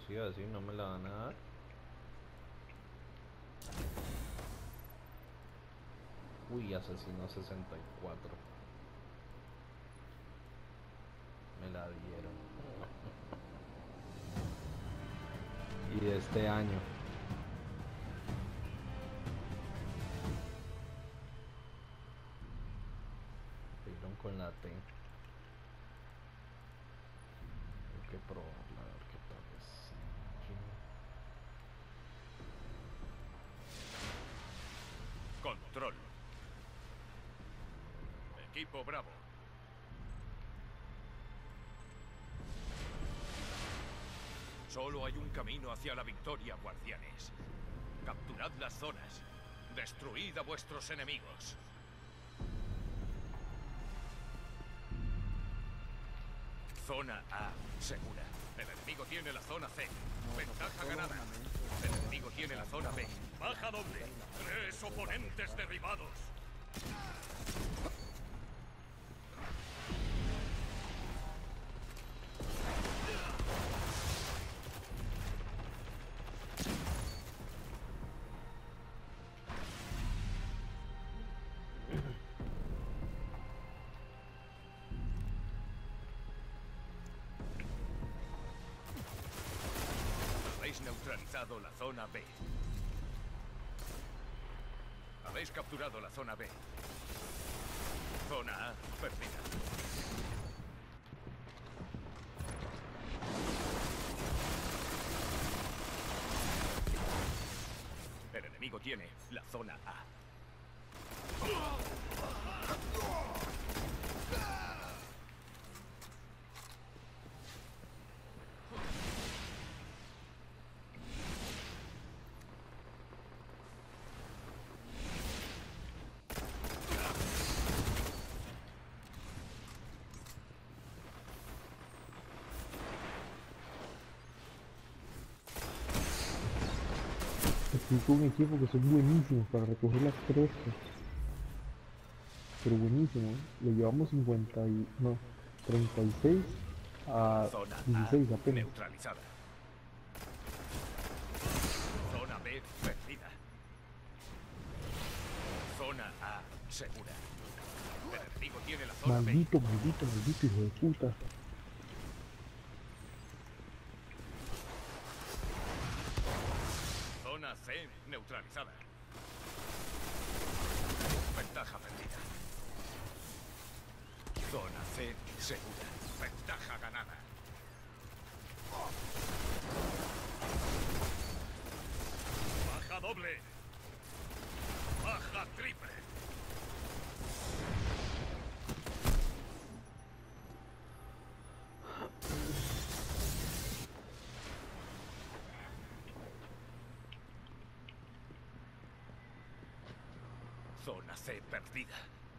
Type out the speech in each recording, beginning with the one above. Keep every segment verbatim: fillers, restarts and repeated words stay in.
siga así, no me la van a dar. Uy, asesino sesenta y cuatro. Me la dieron. Y de este año. Dieron con la T. Hay que probarla, a ver qué tal es. Control. Equipo Bravo. Solo hay un camino hacia la victoria, guardianes. Capturad las zonas. Destruid a vuestros enemigos. Zona A, segura. El enemigo tiene la zona C. Ventaja ganada. El enemigo tiene la zona B. Baja doble. Tres oponentes derribados. Habéis neutralizado la zona B. Habéis capturado la zona B. Zona A perdida. El enemigo tiene la zona A. Estoy con un equipo que son buenísimos para recoger las crestas. Pero buenísimo, ¿eh? Le llevamos cincuenta y... no, treinta y seis a Zona dieciséis A apenas. neutralizada. Zona B perdida. Zona A segura. El enemigo tiene la zona B. Maldito, maldito, maldito hijo de puta. Zona C neutralizada. Ventaja perdida. Zona C segura. Ventaja ganada. Baja doble. Baja triple. Zona C perdida.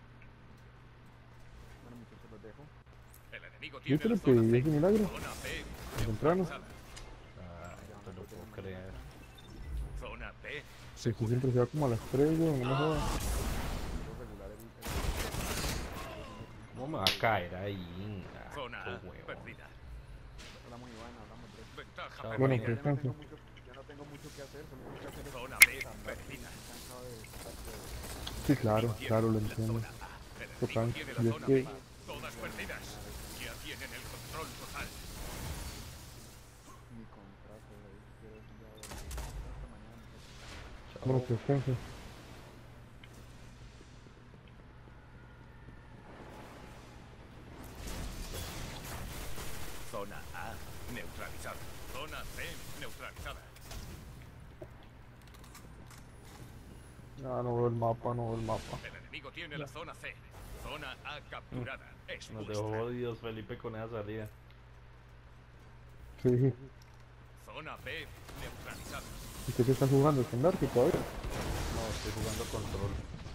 Bueno, muchachos, los dejo. El enemigo Yo tiene creo la que zona ya C. es un milagro. Zona B Temprano. neutralizada. Ay, no te lo puedo creer. Zona B Se siempre se va como a las tres, weón, no me jodas. Quiero regular el... el- ¿Cómo me va a caer ahí? Ah, Zona qué A huevón. perdida. Hablamos Iván, hablamos tres. Ventaja Chao, Bueno, perdida. que Ya no tengo descanse. mucho, ya no tengo mucho que hacer, solo tengo que hacer es Zona B andar, perdida. estoy cansado de estar de- Sí, claro, Tiene claro, lo la entiendo. zona A. El Total, enemigo tiene la y es zona que... B. Todas perdidas. Ya tienen el control total. mi contrato, le dije que era ya de- hasta mañana. muchachos. Bueno, que descanse. Zona A neutralizada. Zona C neutralizada. Ah, no veo el mapa, no veo el mapa. El enemigo tiene la zona C. Zona A capturada. Es Nos vuestra. dejó Dios Felipe con esa salida. Sí, Zona B neutralizada. ¿usted qué está jugando? ¿Estandarte todavía? No, estoy jugando control.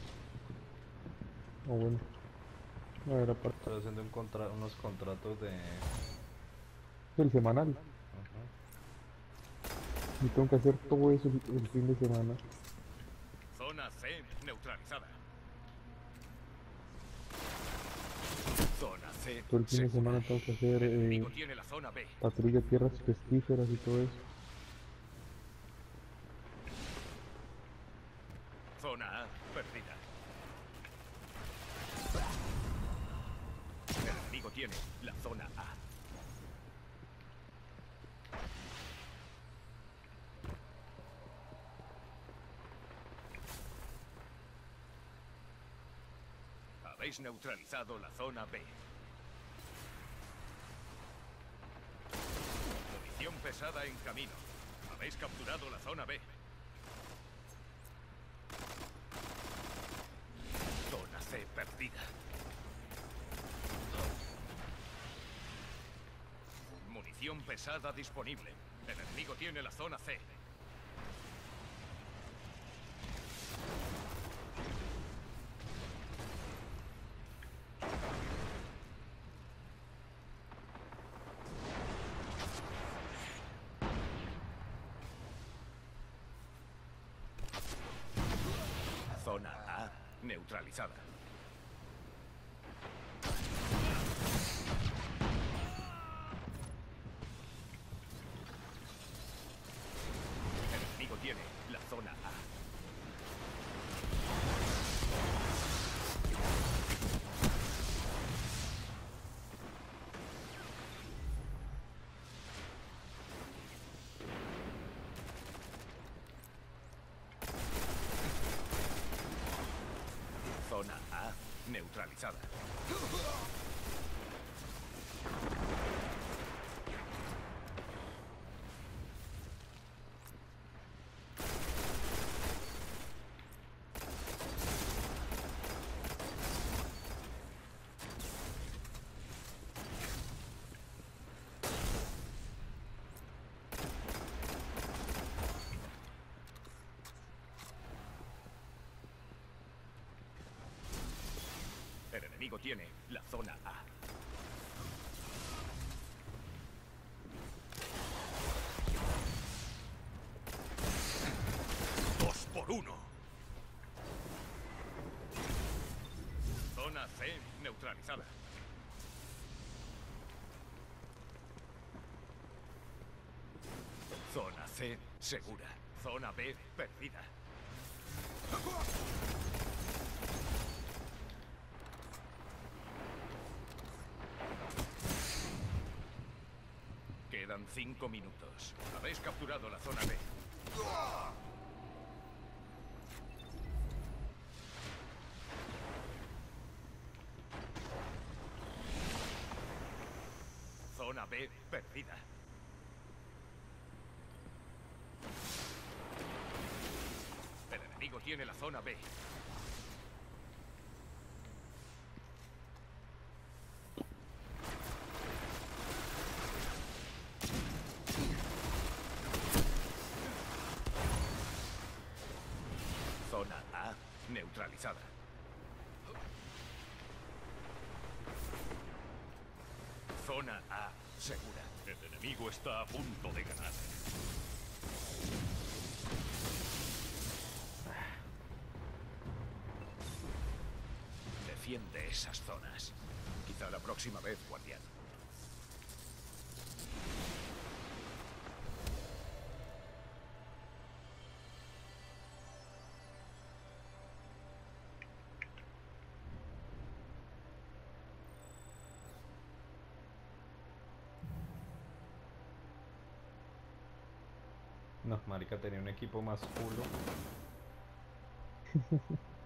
Ah, bueno. No, era parte Estoy haciendo un contra unos contratos de... del semanal. Ajá. Y tengo que hacer todo eso el, el fin de semana. Zona C neutralizada. Zona C Todo el fin de segura. semana tengo que hacer El eh, enemigo tiene la zona B. patrulla tierras pestíferas y todo eso. Zona A perdida. El enemigo tiene la zona A. Habéis neutralizado la zona B. Munición pesada en camino. Habéis capturado la zona B. Zona C perdida. Munición pesada disponible. El enemigo tiene la zona C. Zona A neutralizada. El enemigo tiene la zona A. Zona A neutralizada. El enemigo tiene la zona A. Dos por uno. Zona C neutralizada. Zona C segura. Zona B perdida. Quedan cinco minutos. Habéis capturado la zona B. Zona B perdida. El enemigo tiene la zona B. Zona A neutralizada. Zona A segura. El enemigo está a punto de ganar. Defiende esas zonas. Quizá la próxima vez, guardián. No, marica tenía un equipo más culo.